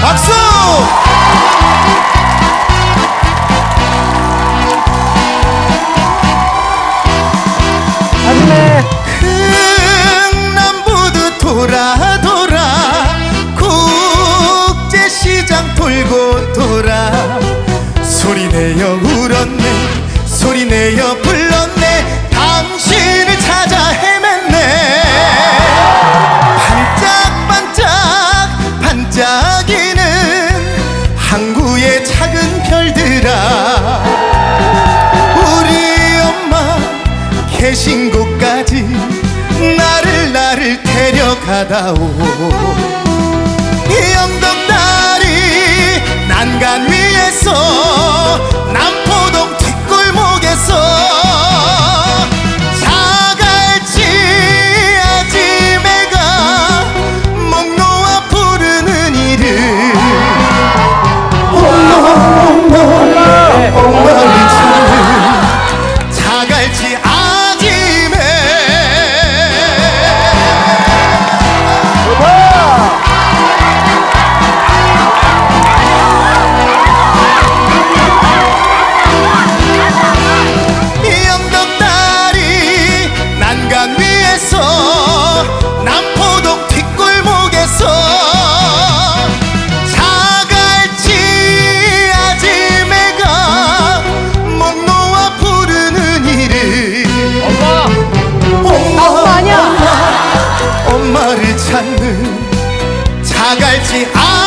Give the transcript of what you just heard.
박수! 아줌매 흥남부두 돌아 돌아 국제시장 돌고 돌아 소리내어 울었네 소리내어 불렀네 당신을 찾아 헤맸네 반짝반짝 반짝이는 항구의 작은 별들아 우리 엄마 계신 곳까지 나를 데려가다오 이 언덕다리 난간 위에서 남포동 뒷골목에서 자갈치 아지매가 목 놓아 부르는 이름 엄마를 찾는 자갈치 아지매 이 언덕다리 난간 위에서 남포동 뒷골목에서 자갈치 아지매가 목 놓아 부르는 이름 엄마 아니야 엄마를 찾는 자갈치